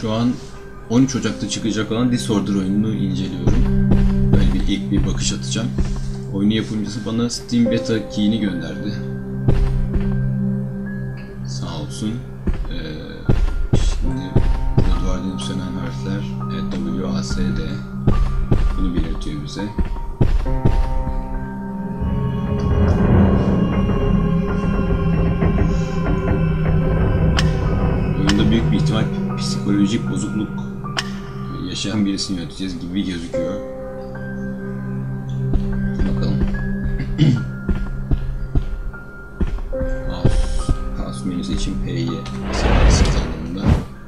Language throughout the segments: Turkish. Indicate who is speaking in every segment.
Speaker 1: Şu an 13 Ocak'ta çıkacak olan Disorder oyununu inceliyorum. Böyle ilk bir bakış atacağım. Oyunun yapımcısı bana Steam Beta Key'ini gönderdi. Sağ olsun. Şimdi burada duvarda yükselen harfler W, A, S, D. Bunu belirtiyor bize. Oyunda büyük bir ihtimal psikolojik bozukluk yaşayan birisini yöneteceğiz gibi gözüküyor. Bakalım. House menüsü için P'ye sırt anlamında.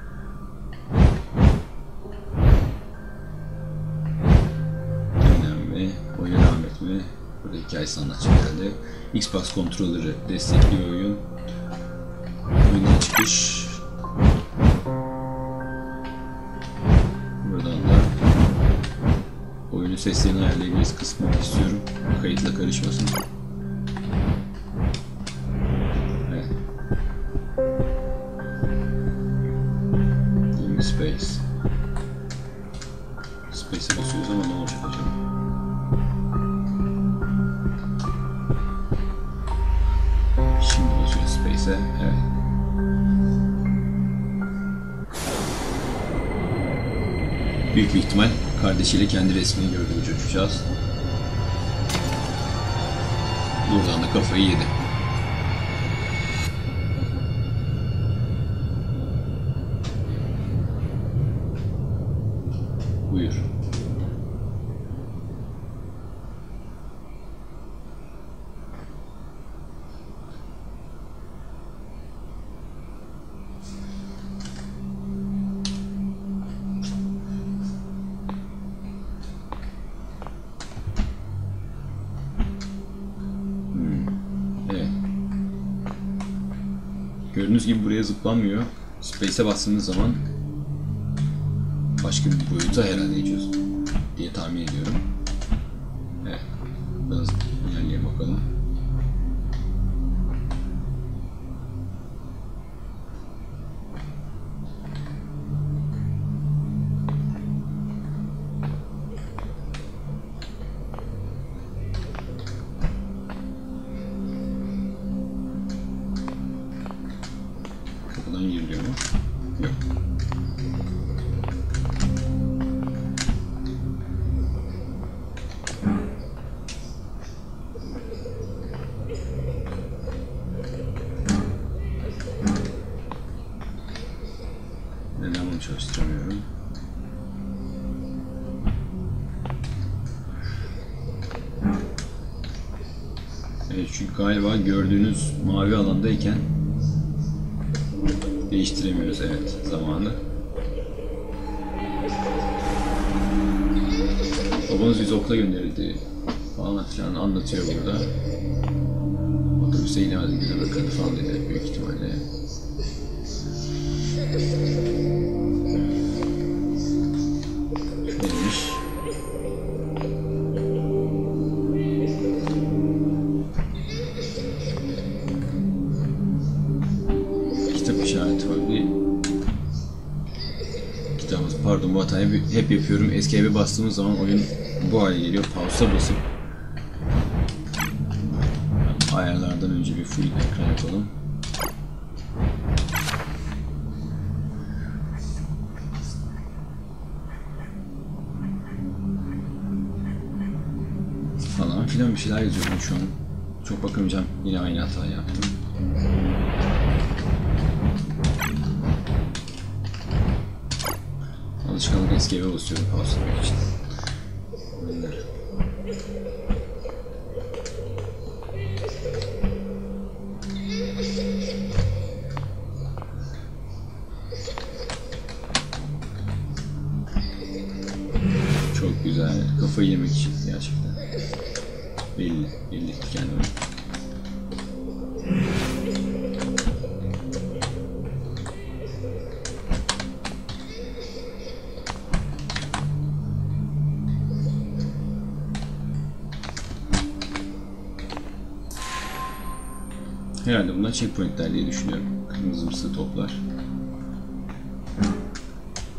Speaker 1: Dinlenme, oyuna devam etme. Burada hikayesi anlatacak herhalde. Xbox Controller'ı destekliyor oyun. Oyundan çıkış. Buradan da oyunun seslerini ayarlayabiliriz kısmını istiyorum. Kayıtla karışmasın. Evet. Give me space. Space'e basıyoruz ama ne olacak acaba? Şimdi basıyoruz Space'e. Evet. Büyük bir ihtimal kardeşiyle kendi resmini gördü bu çocukcağız. Buradan da kafayı yedi. Buyur. Gördüğünüz gibi buraya zıplanmıyor. Space'e bastığınız zaman başka bir boyuta herhalde geçiyoruz diye tahmin ediyorum. Evet. Biraz ilerleyelim bakalım. Giriliyor mu? Yok. Neden bunu çalıştıramıyorum? Evet, çünkü galiba gördüğünüz mavi alandayken değiştiremiyoruz, evet, zamanı. Babanız bizi okula gönderildi falan filan anlatıyor burada. Otobüse inemez bize bırakırdı falan dedi büyük ihtimalle. Neymiş? Kitap işareti var. Bir kitabımız. Pardon, bu hatayı hep yapıyorum. Escape'e bastığımız zaman oyun bu hale geliyor. Pause'a basıp ayarlardan önce bir full ekran yapalım. Falan filan bir şeyler yazıyorum şu an. Çok bakamayacağım. Yine aynı hatayı yaptım. Alışkanlık escape'e basıyorum pauselamak için. Çok güzel. Kafayı yemek için gerçekten. Belli. Belli etti kendimi. Herhalde bunlar checkpointler diye düşünüyorum. Kırmızımsı toplar.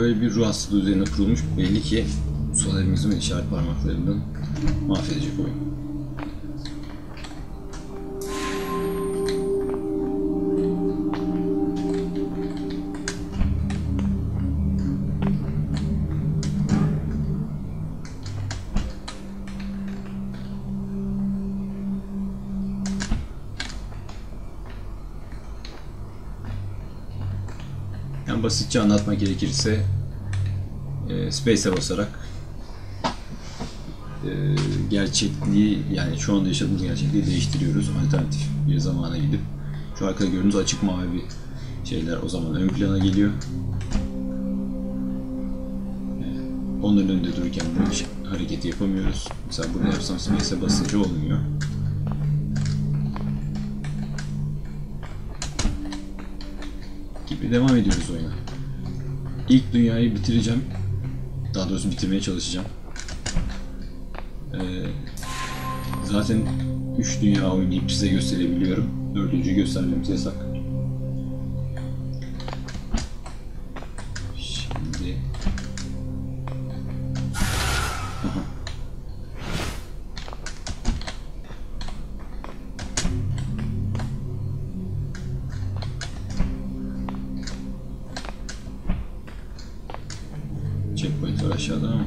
Speaker 1: böyle bir ruh hastalığı üzerine kurulmuş. Belli ki sol elimizin ve işaret parmaklarından mahvedecek oyun. Yani basitçe anlatmak gerekirse Space'e basarak gerçekliği, yani şu anda yaşadığımız gerçekliği değiştiriyoruz. Alternatif bir zamana gidip şu arkada gördüğünüz açık mavi şeyler o zaman ön plana geliyor. Onların önünde dururken bu hareketi yapamıyoruz. Mesela bunu yapsam Space'e basınca olmuyor. Gibi devam ediyoruz oyuna. İlk dünyayı bitireceğim. Daha doğrusu bitirmeye çalışacağım. Zaten 3 dünya oynayıp size gösterebiliyorum. 4.'ü göstermemiz yasak. Şimdi... Aha. Checkpoint var aşağıda ama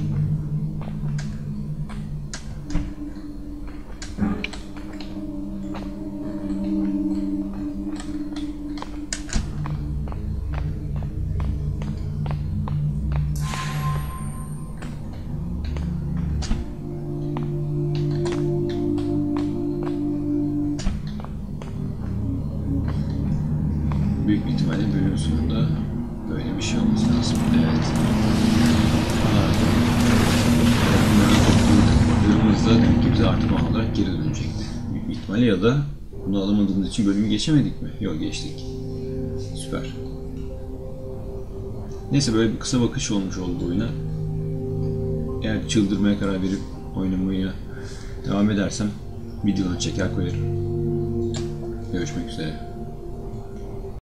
Speaker 1: büyük bir ihtimalle bölüm sonunda böyle bir şey olması lazım. Evet. Bunları topladığımızda artı puan olarak geri dönecekti. Büyük bir ihtimalle, ya da bunu alamadığımız için bölümü geçemedik mi? Yok, geçtik. Süper. Neyse, böyle bir kısa bakış olmuş oldu oyuna. Eğer çıldırmaya karar verip oynamaya devam edersem videoları çeker koyarım. Görüşmek üzere.